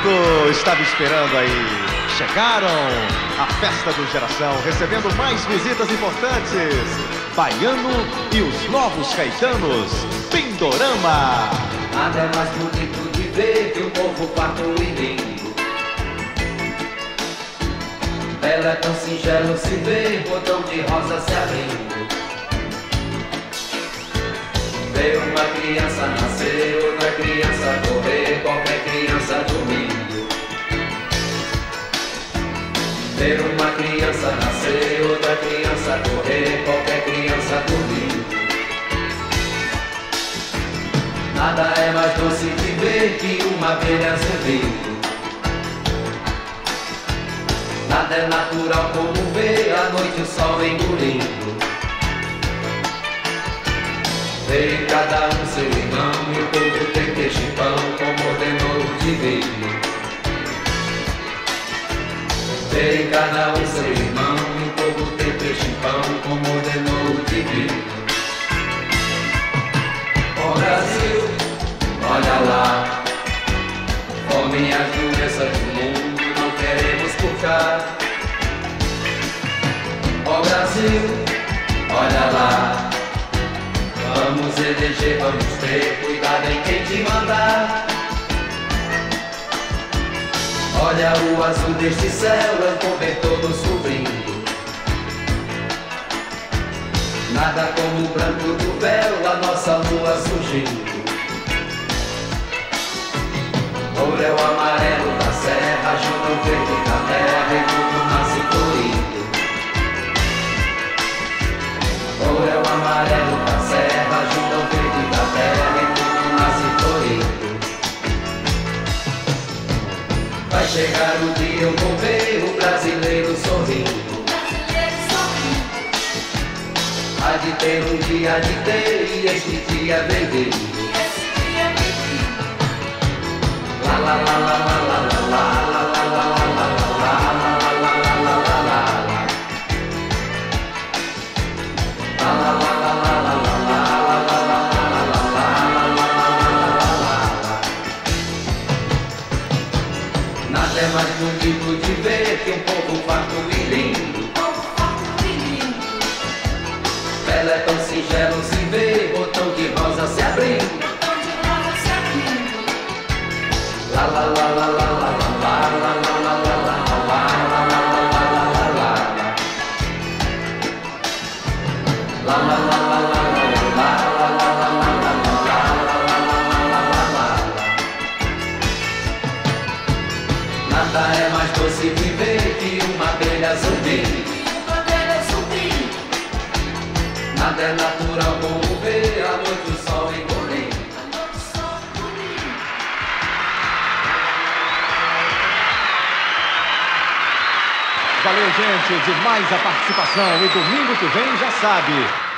público estava esperando aí. Chegaram a festa do Geração, recebendo mais visitas importantes. Baiano e os Novos Caetanos, Pindorama. Nada é mais bonito de ver que um povo farto e lindo. Belo é tão singelo se ver, botão de rosa se abrindo. Ver uma criança nascer, outra criança correr, qualquer criança dormindo. Ver uma criança nascer, outra criança correr, qualquer criança dormindo. Nada é mais doce de ver que uma abelha servindo. Nada é natural como ver à noite o sol engolindo. Ver em cada um seu irmão e o povo ter peixe e pão como ordenou o divino. Ver em cada um seu irmão e o povo ter peixe e pão como ordenou o divino. Ó Brasil, olha lá, fome e as doenças do mundo não queremos por cá. Ó Brasil, olha lá, vamos eleger, vamos ter cuidado em quem te mandar. Olha o azul deste céu, é um cobertor nos cobrindo. Nada como o branco do véu, a nossa lua surgindo. Ouro é o amarelo da serra, junto o verde da terra e tudo nasce florido. Ouro é o amarelo da serra, junto ao verde da terra e tudo nasce florido. Vai chegar o dia, eu vou ver o brasileiro sorrindo. Há de ter um dia, há de ter, e este dia vem vindo. La la la la la la la la la la la la nada é mais bonito de ver que um povo farto e lindo. Belo é tão singelo se ver, botão de rosa se abrindo. La la la la la la la la la la la la nada é mais doce viver que uma abelha zumbi. Nada é natural como ver a noite o sol engolir. Valeu, gente, demais a participação. E domingo que vem já sabe.